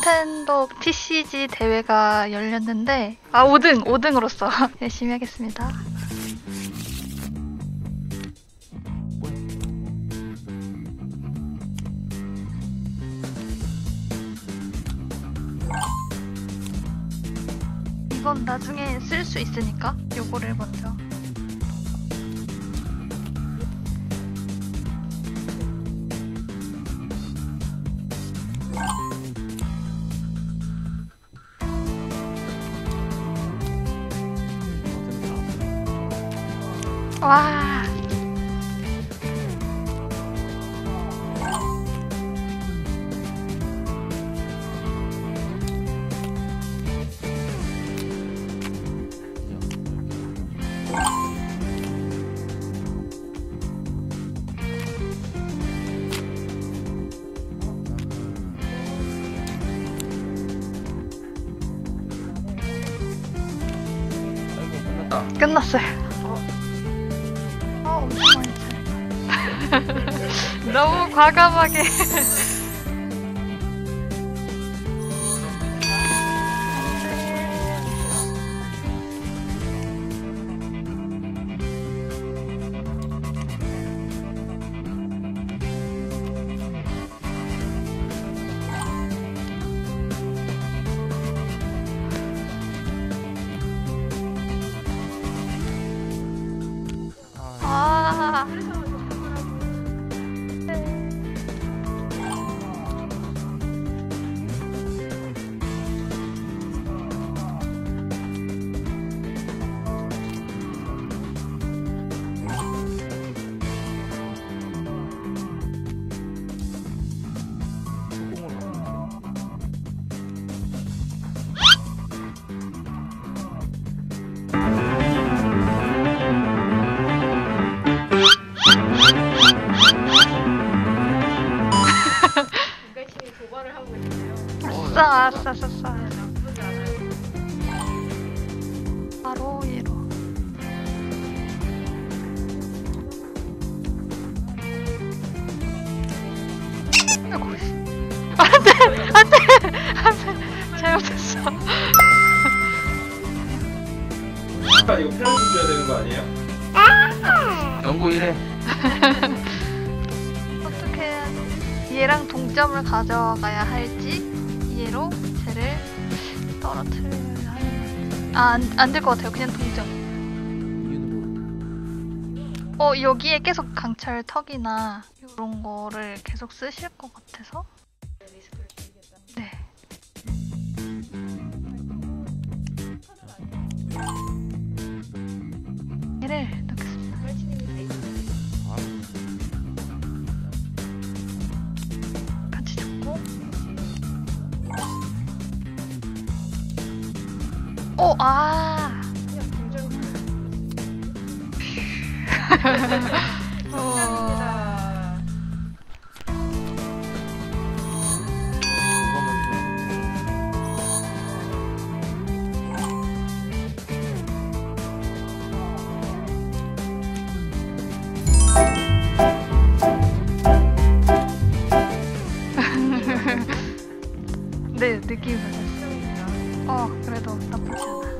닌텐도 TCG 대회가 열렸는데 5등으로서 열심히 하겠습니다. 이건 나중에 쓸 수 있으니까 요거를 먼저. 와. 끝났어요. 엄청 많이 차요. 너무 과감하게. 아싸. 바로 얘로. 안돼. 잘못했어. 이거 페널티 줘야 되는 거 아니에요? 연구 1회. 어떻게 해야 돼? 얘랑 동점을 가져가야 할지 얘로 쟤를 떨어뜨려야 하는. 안 될 것 같아요. 그냥 동점. 여기에 계속 강철 턱이나 이런 거를 계속 쓰실 것 같아서. 네. 얘를 넣겠습니다. 같이 잡고. 네, 느낌이 받았어요. 그래도 나쁘지 않아.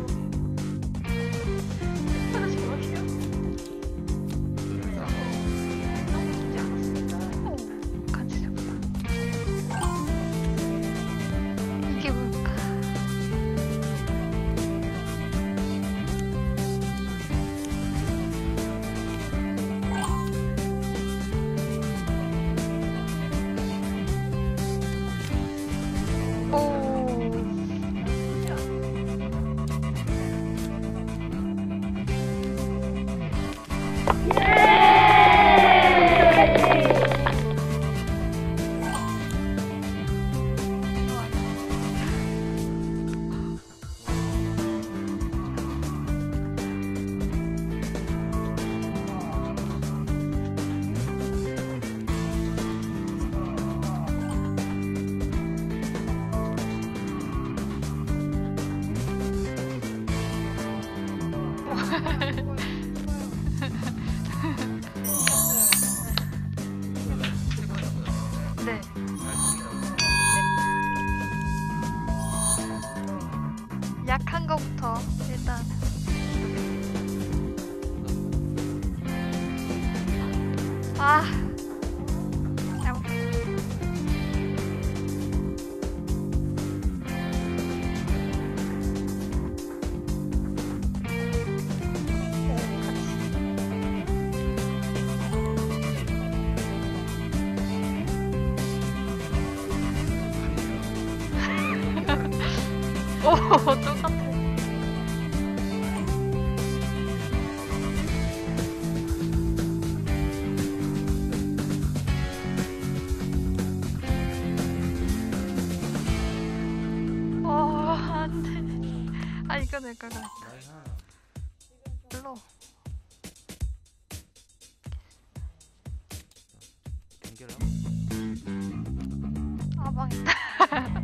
같이 잡고. 이게 뭘까? 오. 거부터 일단. 아. 잘못. 오, 똑같아. 안 돼. 아, 이거는 이거는. 별로. 연결하고. 아, 망했다.